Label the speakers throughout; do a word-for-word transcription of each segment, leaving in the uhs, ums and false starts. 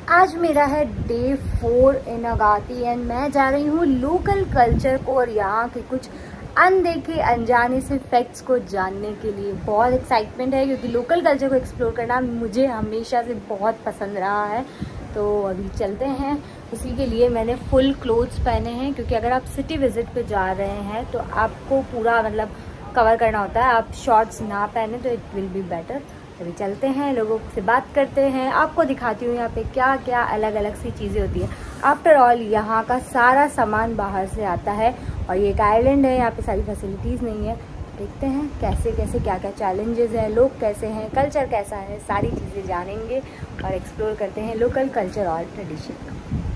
Speaker 1: आज मेरा है day four in Agatti and मैं जा रही हूँ लोकल कल्चर को और यहाँ के कुछ अनदेखे अनजाने से फैक्ट्स को जानने के लिए। बहुत एक्साइटमेंट है क्योंकि लोकल कल्चर को एक्सप्लोर करना मुझे हमेशा से बहुत पसंद रहा है। तो अभी चलते हैं। उसी के लिए मैंने फुल क्लोथ्स पहने हैं क्योंकि अगर आप सिटी विजिट पे जा रहे हैं तो आपको पूरा मतलब कवर करना होता है। आप शॉर्ट्स ना पहने तो इट विल बी बेटर। अभी चलते हैं, लोगों से बात करते हैं, आपको दिखाती हूँ यहाँ पे क्या क्या अलग अलग सी चीज़ें होती हैं। आफ्टर ऑल यहाँ का सारा सामान बाहर से आता है और ये एक आइलैंड है, यहाँ पे सारी फैसिलिटीज़ नहीं है। देखते हैं कैसे कैसे क्या क्या चैलेंजेस हैं, लोग कैसे हैं, कल्चर कैसा है, सारी चीज़ें जानेंगे और एक्सप्लोर करते हैं लोकल कल्चर और ट्रेडिशन।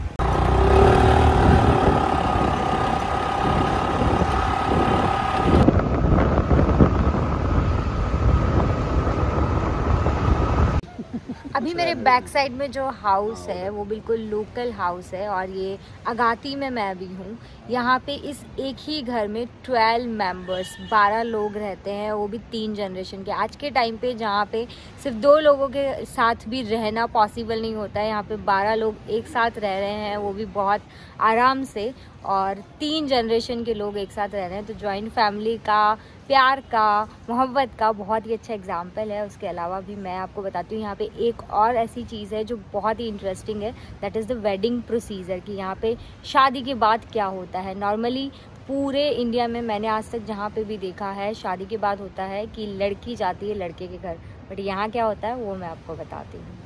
Speaker 1: अभी मेरे बैक साइड में जो हाउस है वो बिल्कुल लोकल हाउस है और ये अगाती में मैं भी हूँ। यहाँ पे इस एक ही घर में ट्वेल्व मेंबर्स बारह लोग रहते हैं, वो भी तीन जनरेशन के। आज के टाइम पे जहाँ पे सिर्फ दो लोगों के साथ भी रहना पॉसिबल नहीं होता है, यहाँ पे बारह लोग एक साथ रह रहे हैं, वो भी बहुत आराम से, और तीन जनरेशन के लोग एक साथ रह रहे हैं। तो जॉइंट फैमिली का, प्यार का, मोहब्बत का बहुत ही अच्छा एग्जाम्पल है। उसके अलावा भी मैं आपको बताती हूँ यहाँ पे एक और ऐसी चीज़ है जो बहुत ही इंटरेस्टिंग है, that is the wedding procedure, कि यहाँ पे शादी के बाद क्या होता है। नॉर्मली पूरे इंडिया में मैंने आज तक जहाँ पे भी देखा है शादी के बाद होता है कि लड़की जाती है लड़के के घर, बट यहाँ क्या होता है वो मैं आपको बताती हूँ।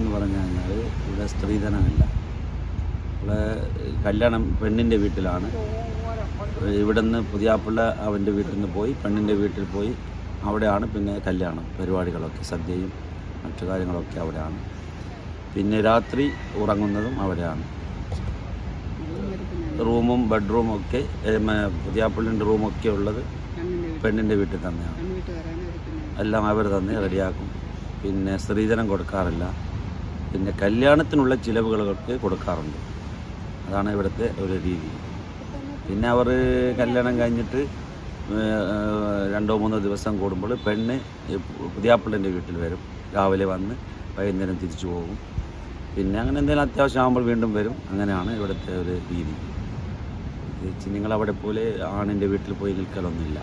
Speaker 2: കല്യാണം പെണ്ണിൻ്റെ വീട്ടിലാണ്. ഇവിടുന്ന് പുതിയാപ്പിള്ള അവൻ്റെ വീട്ടിൽ നിന്ന് പോയി പെണ്ണിൻ്റെ വീട്ടിൽ പോയി അവിടെയാണ് പിന്നെ കല്യാണം പരിപാടികളൊക്കെ, സദ്യയും മറ്റു കാര്യങ്ങളൊക്കെ അവിടെയാണ്. പിന്നെ രാത്രി ഉറങ്ങുന്നതും അവിടെയാണ്. റൂമും ബെഡ്റൂമും ഒക്കെ പുതിയാപ്പിള്ളിൻ്റെ റൂമൊക്കെ ഉള്ളത് പെണ്ണിൻ്റെ വീട്ടിൽ തന്നെയാണ്. എല്ലാം അവർ തന്നെ റെഡിയാക്കും. പിന്നെ സ്ത്രീധനം കൊടുക്കാറില്ല. പിന്നെ കല്യാണത്തിനുള്ള ചിലവുകളൊക്കെ കൊടുക്കാറുണ്ട്. അതാണ് ഇവിടുത്തെ ഒരു രീതി. പിന്നെ അവർ കല്യാണം കഴിഞ്ഞിട്ട് രണ്ടോ മൂന്നോ ദിവസം കൂടുമ്പോൾ പെണ്ണ് പുതിയാപ്പിള്ളിൻ്റെ വീട്ടിൽ വരും. രാവിലെ വന്ന് വൈകുന്നേരം തിരിച്ചു പോകും. പിന്നെ അങ്ങനെ എന്തെങ്കിലും അത്യാവശ്യമാകുമ്പോൾ വീണ്ടും വരും. അങ്ങനെയാണ് ഇവിടുത്തെ ഒരു രീതി. നിങ്ങളവിടെ പോലെ ആണിൻ്റെ വീട്ടിൽ പോയി നിൽക്കലൊന്നുമില്ല.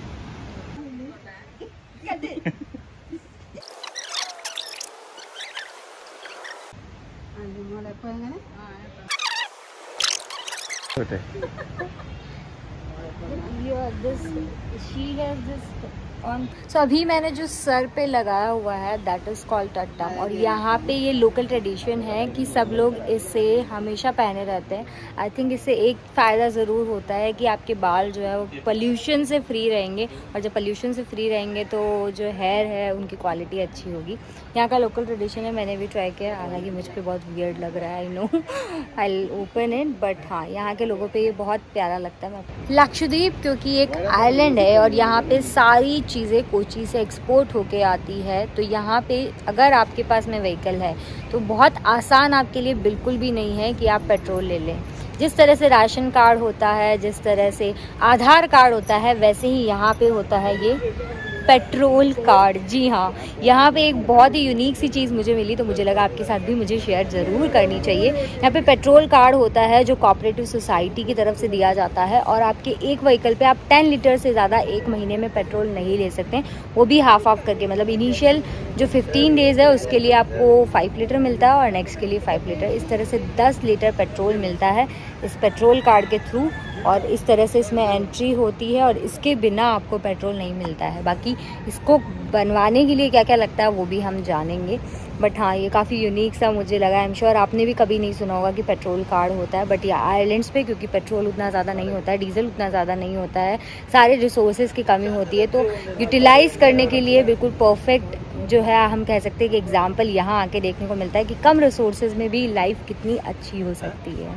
Speaker 1: सो अभी मैंने जो सर पे लगाया हुआ है दैट इज़ कॉल्ड टट्टम, और यहाँ पे ये लोकल ट्रेडिशन है कि सब लोग इसे हमेशा पहने रहते हैं। आई थिंक इससे एक फ़ायदा ज़रूर होता है कि आपके बाल जो है वो पोल्यूशन से फ्री रहेंगे, और जब पोल्यूशन से फ्री रहेंगे तो जो हेयर है उनकी क्वालिटी अच्छी होगी। यहाँ का लोकल ट्रेडिशन है, मैंने भी ट्राई किया, हालांकि मुझ पे बहुत वियर्ड लग रहा है, I know, I open it, but हाँ यहाँ के लोगों पे ये बहुत प्यारा लगता है। लक्षद्वीप क्योंकि एक आइलैंड है और यहाँ पे सारी चीज़ें कोची से एक्सपोर्ट होके आती है, तो यहाँ पे अगर आपके पास में व्हीकल है तो बहुत आसान आपके लिए बिल्कुल भी नहीं है कि आप पेट्रोल ले लें। जिस तरह से राशन कार्ड होता है, जिस तरह से आधार कार्ड होता है, वैसे ही यहाँ पे होता है ये पेट्रोल कार्ड। जी हाँ, यहाँ पे एक बहुत ही यूनिक सी चीज़ मुझे मिली, तो मुझे लगा आपके साथ भी मुझे शेयर ज़रूर करनी चाहिए। यहाँ पे पेट्रोल कार्ड होता है जो कोऑपरेटिव सोसाइटी की तरफ से दिया जाता है, और आपके एक व्हीकल पे आप टेन लीटर से ज़्यादा एक महीने में पेट्रोल नहीं ले सकते, वो भी हाफ ऑफ करके। मतलब इनिशियल जो फिफ्टीन डेज़ है उसके लिए आपको फाइव लीटर मिलता है और नेक्स्ट के लिए फाइव लीटर, इस तरह से दस लीटर पेट्रोल मिलता है इस पेट्रोल कार्ड के थ्रू। और इस तरह से इसमें एंट्री होती है और इसके बिना आपको पेट्रोल नहीं मिलता है। बाकी इसको बनवाने के लिए क्या क्या लगता है वो भी हम जानेंगे, बट हाँ ये काफ़ी यूनिक सा मुझे लगा। आई एम श्योर आपने भी कभी नहीं सुना होगा कि पेट्रोल कार्ड होता है, बट ये आइलैंड्स पे क्योंकि पेट्रोल उतना ज़्यादा नहीं होता है, डीजल उतना ज़्यादा नहीं होता है, सारे रिसोर्सेज की कमी होती है, तो यूटिलाइज़ करने के लिए बिल्कुल परफेक्ट जो है हम कह सकते हैं कि एग्जाम्पल यहाँ आके देखने को मिलता है कि कम रिसोर्सेज में भी लाइफ कितनी अच्छी हो सकती है।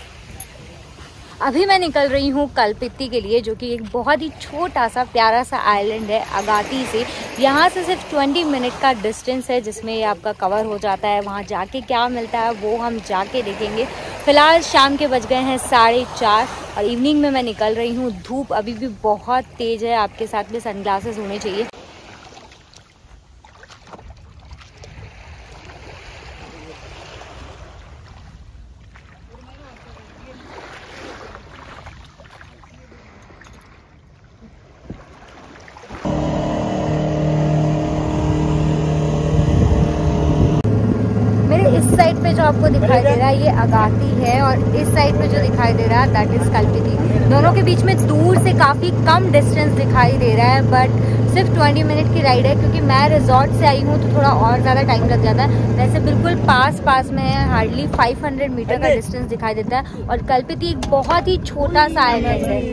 Speaker 1: अभी मैं निकल रही हूँ कल्पिती के लिए, जो कि एक बहुत ही छोटा सा प्यारा सा आइलैंड है अगाती से। यहाँ से सिर्फ बीस मिनट का डिस्टेंस है जिसमें ये आपका कवर हो जाता है। वहाँ जाके क्या मिलता है वो हम जाके देखेंगे। फ़िलहाल शाम के बज गए हैं साढ़े चार और इवनिंग में मैं निकल रही हूँ। धूप अभी भी बहुत तेज़ है, आपके साथ में सनग्लासेस होने चाहिए। पे जो आपको दिखाई दे रहा है ये अगाती है, और इस साइड पे जो दिखाई दे रहा है दैट इज कल्पिती। दोनों के बीच में दूर से काफ़ी कम डिस्टेंस दिखाई दे रहा है, बट सिर्फ बीस मिनट की राइड है, क्योंकि मैं रिजॉर्ट से आई हूँ तो थोड़ा और ज़्यादा टाइम लग जाता है। वैसे बिल्कुल पास पास में है, हार्डली पाँच सौ मीटर का डिस्टेंस दिखाई देता है, और कल्पिती एक बहुत ही छोटा सा आइलैंड है।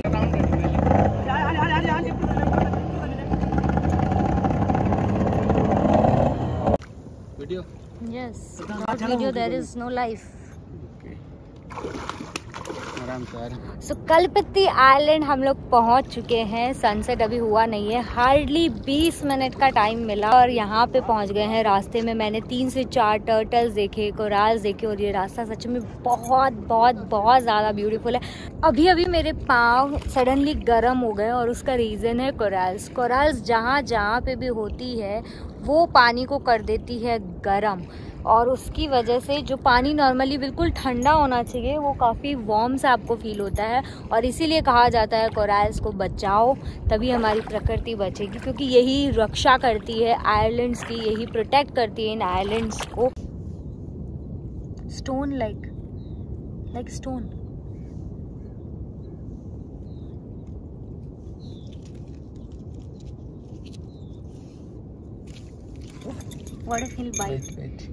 Speaker 2: Video
Speaker 1: yes, not video, there is no life. So Kalpitti island हम लोग पहुंच चुके हैं। सनसेट अभी हुआ नहीं है, हार्डली बीस मिनट का टाइम मिला और यहाँ पे पहुंच गए हैं। रास्ते में मैंने तीन से चार टर्टल्स देखे, कोराल्स देखे, और ये रास्ता सच में बहुत बहुत बहुत ज़्यादा ब्यूटीफुल है। अभी अभी मेरे पाँव सडनली गर्म हो गए, और उसका रीज़न है कोराल्स। कोराल्स जहाँ जहाँ पे भी होती है वो पानी को कर देती है गर्म, और उसकी वजह से जो पानी नॉर्मली बिल्कुल ठंडा होना चाहिए वो काफ़ी वार्म सा आपको फील होता है। और इसीलिए कहा जाता है कोरल्स को बचाओ, तभी हमारी प्रकृति बचेगी, क्योंकि यही रक्षा करती है आइलैंड्स की, यही प्रोटेक्ट करती है इन आइलैंड्स को। Stone like like stone. What if he'll bite? Wait, wait.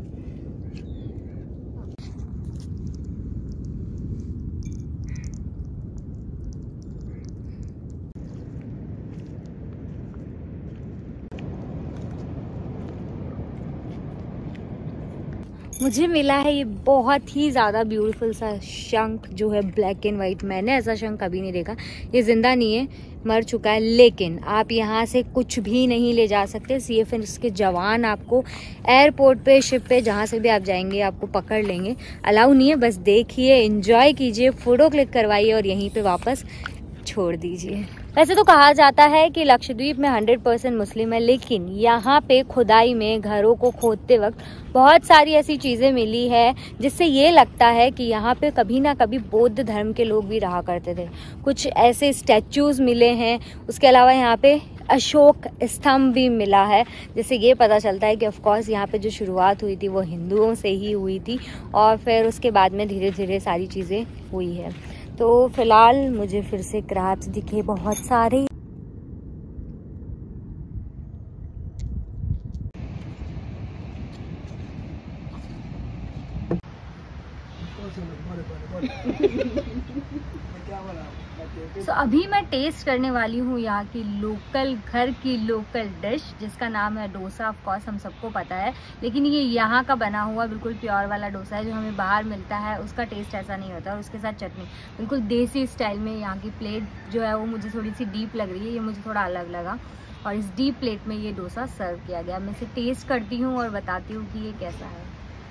Speaker 1: मुझे मिला है ये बहुत ही ज़्यादा ब्यूटीफुल सा शंख, जो है ब्लैक एंड वाइट। मैंने ऐसा शंख कभी नहीं देखा। ये ज़िंदा नहीं है, मर चुका है, लेकिन आप यहाँ से कुछ भी नहीं ले जा सकते। सीएफएस के जवान आपको एयरपोर्ट पे, शिप पे, जहाँ से भी आप जाएंगे आपको पकड़ लेंगे। अलाउ नहीं है, बस देखिए, एंजॉय कीजिए, फ़ोटो क्लिक करवाइए और यहीं पे वापस छोड़ दीजिए। वैसे तो कहा जाता है कि लक्षद्वीप में हंड्रेड परसेंट मुस्लिम है, लेकिन यहाँ पे खुदाई में घरों को खोदते वक्त बहुत सारी ऐसी चीज़ें मिली है जिससे ये लगता है कि यहाँ पे कभी ना कभी बौद्ध धर्म के लोग भी रहा करते थे। कुछ ऐसे स्टैचूज़ मिले हैं, उसके अलावा यहाँ पे अशोक स्तंभ भी मिला है, जिससे ये पता चलता है कि ऑफ कोर्स यहाँ पे जो शुरुआत हुई थी वो हिंदुओं से ही हुई थी, और फिर उसके बाद में धीरे धीरे सारी चीज़ें हुई है। तो फिलहाल मुझे फिर से क्रैब्स दिखे बहुत सारे। सो so, अभी मैं टेस्ट करने वाली हूँ यहाँ की लोकल, घर की लोकल डिश, जिसका नाम है डोसा। ऑफ कोर्स हम सबको पता है, लेकिन ये यहाँ का बना हुआ बिल्कुल प्योर वाला डोसा है। जो हमें बाहर मिलता है उसका टेस्ट ऐसा नहीं होता, और उसके साथ चटनी बिल्कुल देसी स्टाइल में। यहाँ की प्लेट जो है वो मुझे थोड़ी सी डीप लग रही है, ये मुझे थोड़ा अलग लगा, और इस डीप प्लेट में ये डोसा सर्व किया गया। मैं इसे टेस्ट करती हूँ और बताती हूँ कि ये कैसा है।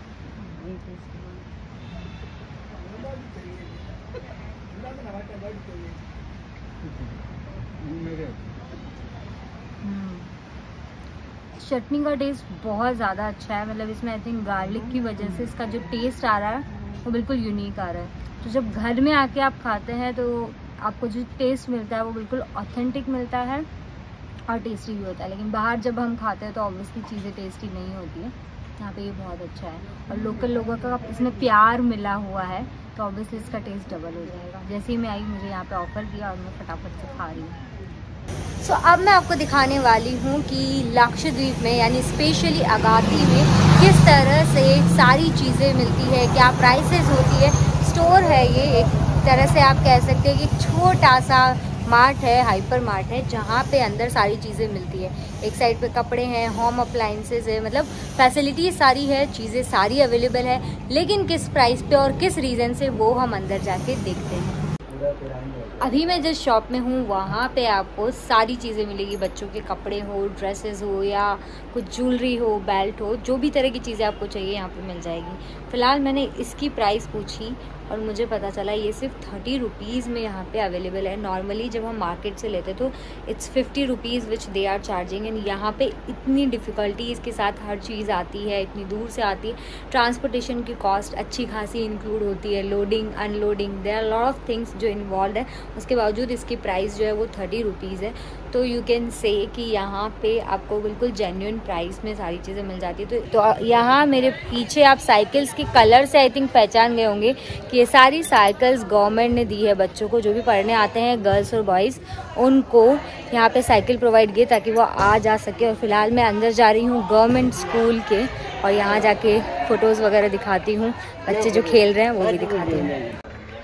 Speaker 1: चटनी का टेस्ट बहुत ज़्यादा अच्छा है, मतलब इसमें आई थिंक गार्लिक की वजह से इसका जो टेस्ट आ रहा है वो बिल्कुल यूनिक आ रहा है। तो जब घर में आके आप खाते हैं तो आपको जो टेस्ट मिलता है वो बिल्कुल ऑथेंटिक मिलता है और टेस्टी भी होता है। लेकिन बाहर जब हम खाते हैं तो ऑब्वियसली चीज़ें टेस्टी नहीं होती है। यहाँ पे ये बहुत अच्छा है, और लोकल लोगों का इसमें प्यार मिला हुआ है, तो ऑब्वियसली इसका टेस्ट डबल हो जाएगा। जैसे ही मैं आई मुझे यहाँ पे ऑफर किया और मैं फटाफट से खा रही हूँ। सो so, अब मैं आपको दिखाने वाली हूँ कि लक्षद्वीप में यानी स्पेशली अगाती में किस तरह से सारी चीज़ें मिलती है, क्या प्राइसेस होती है। स्टोर है ये, एक तरह से आप कह सकते हैं कि छोटा सा मार्ट है, हाइपर मार्ट है, जहाँ पे अंदर सारी चीज़ें मिलती है। एक साइड पे कपड़े हैं, होम अप्लाइंसेस है, मतलब फैसिलिटी सारी है, चीज़ें सारी अवेलेबल है, लेकिन किस प्राइस पे और किस रीज़न से वो हम अंदर जाके देखते हैं। अभी मैं जिस शॉप में हूँ वहाँ पे आपको सारी चीज़ें मिलेगी, बच्चों के कपड़े हो, ड्रेसेस हो, या कुछ ज्वेलरी हो, बेल्ट हो, जो भी तरह की चीज़ें आपको चाहिए यहाँ पे मिल जाएगी। फ़िलहाल मैंने इसकी प्राइस पूछी और मुझे पता चला ये सिर्फ थर्टी रुपीज़ में यहाँ पे अवेलेबल है। नॉर्मली जब हम मार्केट से लेते तो it's fifty rupees which they are charging, and यहाँ पे इतनी डिफ़िकल्टी इसके साथ हर चीज़ आती है, इतनी दूर से आती है। ट्रांसपोर्टेशन की कॉस्ट अच्छी खासी इंक्लूड होती है, loading unloading, there are lot of things जो इन्वॉल्व है, उसके बावजूद इसकी प्राइस जो है वो थर्टी रुपीज़ है। तो यू कैन से कि यहाँ पे आपको बिल्कुल जेन्युइन प्राइस में सारी चीज़ें मिल जाती है। तो, तो यहाँ मेरे पीछे आप साइकिल्स के कलर से आई थिंक पहचान गए होंगे कि ये सारी साइकिल्स गवर्नमेंट ने दी है बच्चों को, जो भी पढ़ने आते हैं गर्ल्स और बॉयज़, उनको यहाँ पे साइकिल प्रोवाइड किए ताकि वो आ जा सके। और फिलहाल मैं अंदर जा रही हूँ गवर्नमेंट स्कूल के, और यहाँ जाके फ़ोटोज़ वगैरह दिखाती हूँ, बच्चे जो खेल रहे हैं वो भी दिखाती हूँ।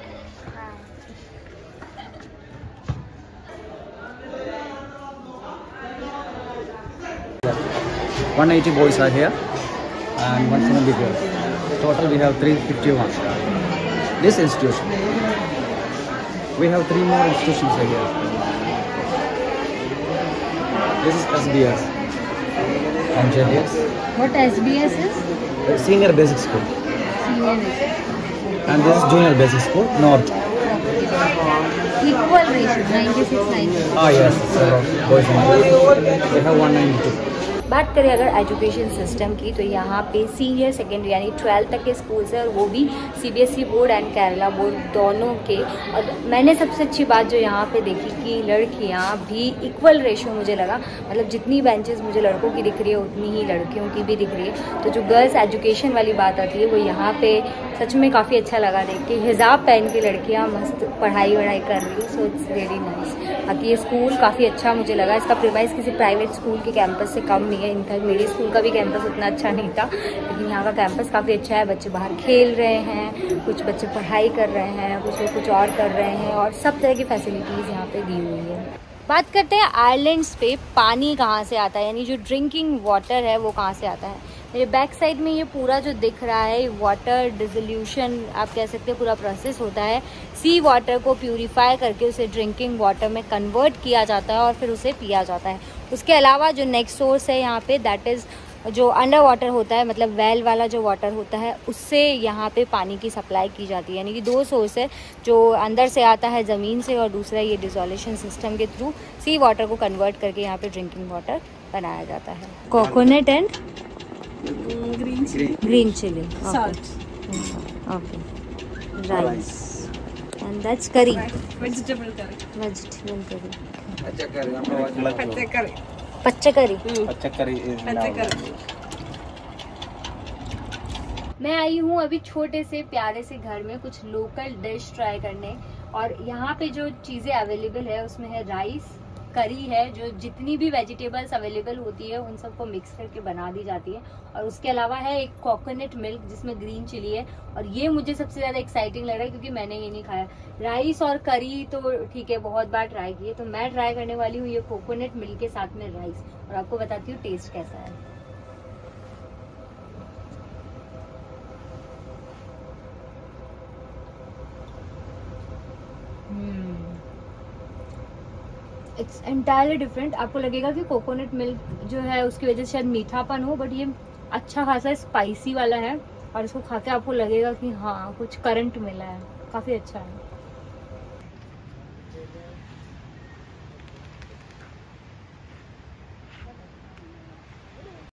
Speaker 3: one eighty boys are here and one seventy girls. Total we have three fifty-one. This institution. We have three more institutions here. This is S B S. And J B S.
Speaker 1: What S B S is?
Speaker 3: Uh, Senior Basic School.
Speaker 1: Senior Basic.
Speaker 3: And this is Junior Basic School, North.
Speaker 1: Equal ratio, ninety-six ninety.
Speaker 3: Ah yes, so boys and girls. We have one ninety-two.
Speaker 1: बात करें अगर education system की, तो यहाँ पे senior secondary यानी twelfth तक के स्कूल्स हैं, और वो भी CBSE board and Kerala board दोनों के। और मैंने सबसे अच्छी बात जो यहाँ पे देखी कि लड़कियाँ भी इक्वल रेशो मुझे लगा, मतलब जितनी बेंचेस मुझे लड़कों की दिख रही है उतनी ही लड़कियों की भी दिख रही है। तो जो गर्ल्स एजुकेशन वाली बात आती है वो यहाँ पे सच में काफ़ी अच्छा लगा देख के। हिजाब पहन के लड़कियाँ मस्त पढ़ाई वढ़ाई कर रही है, सो इट्स रियली नाइस। बाकी ये स्कूल काफ़ी अच्छा मुझे लगा। इसका प्राइस किसी प्राइवेट स्कूल के कैंपस से कम नहीं है। इनफैक्ट मेरे स्कूल का भी कैंपस उतना अच्छा नहीं था, लेकिन यहाँ का कैंपस काफ़ी अच्छा है। बच्चे बाहर खेल रहे हैं, कुछ बच्चे पढ़ाई कर रहे हैं, कुछ लोग कुछ और कर रहे हैं, और सब तरह की फैसिलिटीज़ यहाँ पे दी हुई है। बात करते हैं आइलैंड्स पे पानी कहाँ से आता है, यानी जो ड्रिंकिंग वाटर है वो कहाँ से आता है। मेरे बैक साइड में ये पूरा जो दिख रहा है वाटर डिसोल्यूशन आप कह सकते हैं, पूरा प्रोसेस होता है। सी वाटर को प्यूरिफाई करके उसे ड्रिंकिंग वाटर में कन्वर्ट किया जाता है और फिर उसे पिया जाता है। उसके अलावा जो नेक्स्ट सोर्स है यहाँ पे, दैट इज़ जो अंडर वाटर होता है, मतलब वेल वाला जो वाटर होता है, उससे यहाँ पे पानी की सप्लाई की जाती है। यानी कि दो सोर्स है, जो अंदर से आता है ज़मीन से, और दूसरा ये डिसोल्यूशन सिस्टम के थ्रू सी वाटर को कन्वर्ट करके यहाँ पे ड्रिंकिंग वाटर बनाया जाता है। Coconut and
Speaker 4: green chili,
Speaker 1: green chili, okay.
Speaker 4: salt,
Speaker 1: Okay, rice, and that's curry,
Speaker 4: vegetable curry,
Speaker 1: vegetable curry,
Speaker 4: patte curry,
Speaker 1: pachakari.
Speaker 3: Pachakari is
Speaker 4: patte curry.
Speaker 1: मैं आई हूँ अभी छोटे से प्यारे से घर में कुछ लोकल डिश ट्राई करने, और यहाँ पे जो चीज़ें अवेलेबल है उसमें है राइस, करी है, जो जितनी भी वेजिटेबल्स अवेलेबल होती है उन सबको मिक्स करके बना दी जाती है, और उसके अलावा है एक कोकोनट मिल्क जिसमें ग्रीन चिली है। और ये मुझे सबसे ज़्यादा एक्साइटिंग लग रहा है क्योंकि मैंने ये नहीं खाया। राइस और करी तो ठीक है, बहुत बार ट्राई किए, तो मैं ट्राई करने वाली हूँ ये कोकोनट मिल्क के साथ में राइस, और आपको बताती हूँ टेस्ट कैसा है। It's entirely different. आपको लगेगा कि कोकोनट मिल्क जो है उसकी वजह से शायद मीठापन हो, बट ये अच्छा खासा स्पाइसी वाला है, और इसको खा के आपको लगेगा कि हाँ कुछ करंट मिला है, काफ़ी अच्छा है।